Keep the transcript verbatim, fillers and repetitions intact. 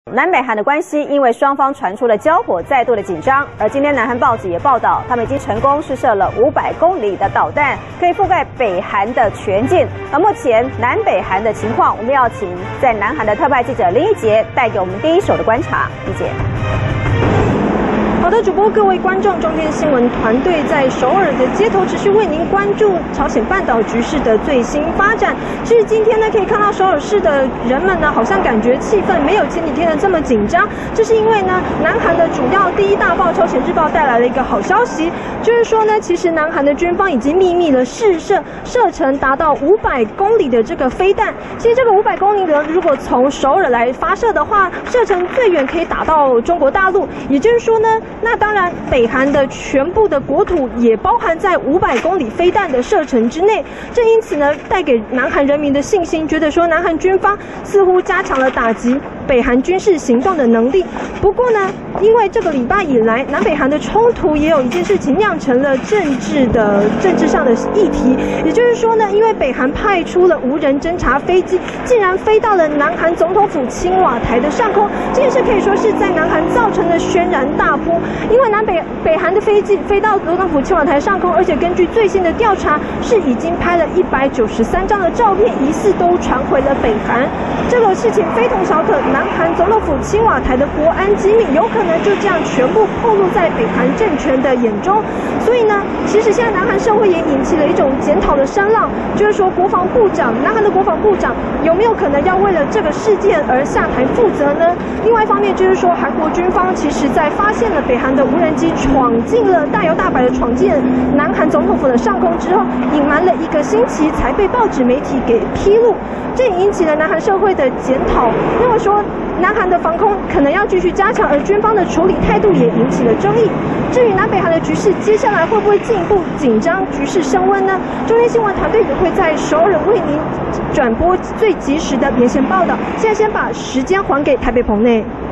南北韩的关系因为双方传出了交火再度的紧张，而今天南韩报纸也报道，他们已经成功试射了五百公里的导弹，可以覆盖北韩的全境。而目前南北韩的情况，我们要请在南韩的特派记者林一杰带给我们第一手的观察。一杰。 好的，主播各位观众，中天新闻团队在首尔的街头持续为您关注朝鲜半岛局势的最新发展。其实今天呢，可以看到首尔市的人们呢，好像感觉气氛没有前几天的这么紧张。这是因为呢，南韩的主要第一大报《朝鲜日报》带来了一个好消息，就是说呢，其实南韩的军方已经秘密了试射射程达到五百公里的这个飞弹。其实这个五百公里呢，如果从首尔来发射的话，射程最远可以打到中国大陆。也就是说呢。 那当然，北韩的全部的国土也包含在五百公里飞弹的射程之内。这因此呢，带给南韩人民的信心，觉得说南韩军方似乎加强了打击北韩军事行动的能力。不过呢，因为这个礼拜以来，南北韩的冲突也有一件事情酿成了政治的政治上的议题。也就是说呢，因为北韩派出了无人侦察飞机，竟然飞到了南韩总统府青瓦台的上空，这件事可以说是在南韩造成了轩然大波。 因为南北北韩的飞机飞到总统府青瓦台上空，而且根据最新的调查，是已经拍了一百九十三张的照片，疑似都传回了北韩。这个事情非同小可，南韩总统府青瓦台的国安机密有可能就这样全部暴露在北韩政权的眼中。所以呢，其实现在南韩社会也引起了一种检讨的声浪，就是说国防部长，南韩的国防部长有没有可能要为了这个事件而下台负责呢？另外一方面就是说，韩国军方其实在发现了北韩 的无人机闯进了大摇大摆的闯进南韩总统府的上空之后，隐瞒了一个星期才被报纸媒体给披露，这也引起了南韩社会的检讨，认为说南韩的防空可能要继续加强，而军方的处理态度也引起了争议。至于南北韩的局势，接下来会不会进一步紧张，局势升温呢？中天新闻团队也会在首尔为您转播最及时的连线报道。现在先把时间还给台北棚内。